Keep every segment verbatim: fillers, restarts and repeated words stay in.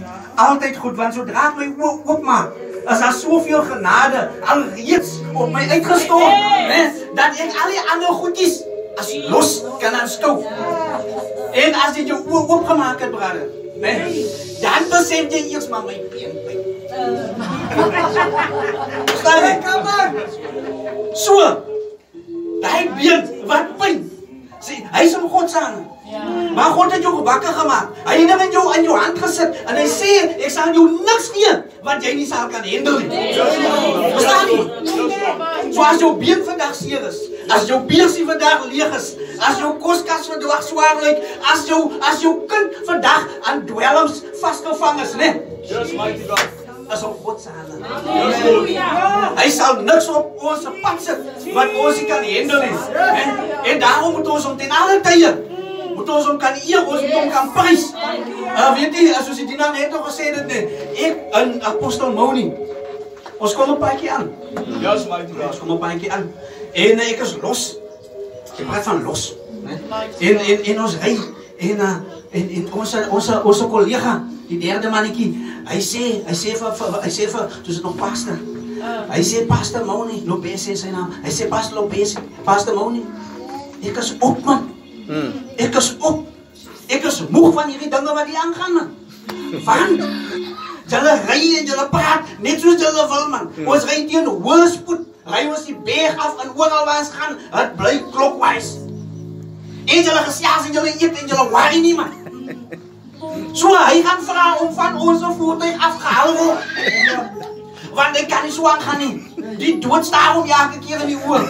Altyd goed, want sodra ek my oë oopmaak, is daar soveel genade alreeds op my uitgestort, hè, dat ek al die ander goedjies as los kan aanskou. En as jy jou oë oopgemaak het, broer, hè, dan besef jy eers maar my pijn pijn. Verstaan jy? So, die been wat pijn, sê, hy is om God saam. Maar God het jou wakker gemaakt. Hy het in jou in jou hand gesit en hy sê, ek sal jou niks gee wat jy nie sal kan handel nie. Verstaan jy? So as jou been vandag seer is, as jou beursie vandag leeg is, as jou koskas vandag swaar lyk, as jou as jou kind vandag aan dwelms vasgevang is, né? As op God se hande. Hy sal niks op ons pad sit wat ons nie kan handel nie. En, en daarom moet ons om ten alle tye moet ons om kan eer, ons moet om kan prys. Uh, weet jy, as ons die dienaar net nog gesê het, nee, ek en Apostel Moni, ons kom een paadjie aan. Ja, ons kom een paadjie aan. En uh, ek is los. Ek praat van los. Nee? En, en, en ons ry. En, uh, en, en onze, onze, onze collega, die derde mannetjie, hy sê, hy sê vir, vir, hy sê vir, toe is het nog pastor. Hy sê, Pastor Moni, Lopez is sy naam. Hy sê, Pastor Lopez, Pastor Moni, ek is op, man. Hmm. Ek is op. Ek is moeg van hierdie dinge wat hier aangaan, man. Van? Julle ry en julle praat, net soos julle wil, man. Hmm. Ons ry teen hoëspoed, ry ons die berg af en oral waar ons gaan, het bly clockwise. En julle gesels en julle eet en julle worry nie, man. So, hy gaan vra om van ons voertuig afgehaal word. Want hy kan nie so aangaan nie. Die dood staar om elke keer in die oor.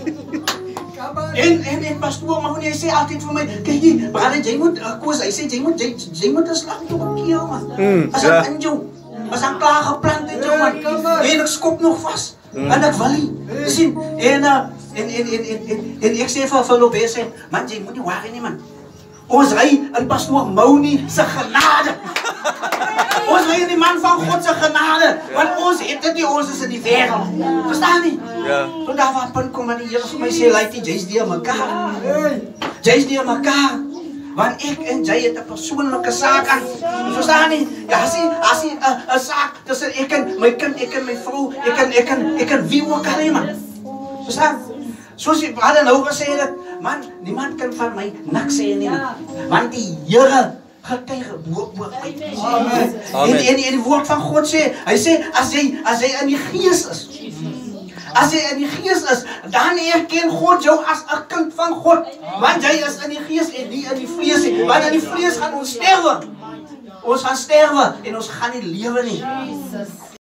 En, en, en pastoor Mahoney, hy sê altyd vir my, kyk jy, brother, jy moet, uh, Koos, hy sê, jy moet, jy, jy moet een slag toe bekeel, man. Mm, as ek ja. in jou, as ek klaar geplant in jou, man. En ek skop nog vast, mm. en ek wil nie. Jy sien, en, uh, en, en, en, en, en, en ek sê vir Philip, hy sê, man, jy moet nie waar nie, man. Ons ry in pastoor Mahoney se genade. Ons ry in die man van God se genade, want ons het dit nie, ons is in die wereld. Verstaan nie? Ja. Toen daar waar punt kom en die Heer vir my sê, lyk die jy's die aan mekaar. Jy's die aan mekaar. Want ek en jy het 'n persoonlike saak aan. Verstaan nie? Ja, as jy, as jy 'n saak tussen ek en my kind, ek en my vrou, ek en ek en ek en wie ook al, man. Verstaan? Soos jy hadden nou gesê dat, man, niemand kan van my niks sê nie, man. Want die Here getuige boek boek my. Amen. En, en, en die woord van God sê, hy sê, as jy, as jy in die gees is, as jy in die gees is, dan erken God jou as 'n kind van God. Want jy is in die gees en nie in die vlees nie. Want in die vlees gaan ons sterwe. Ons gaan sterwe en ons gaan nie lewe nie.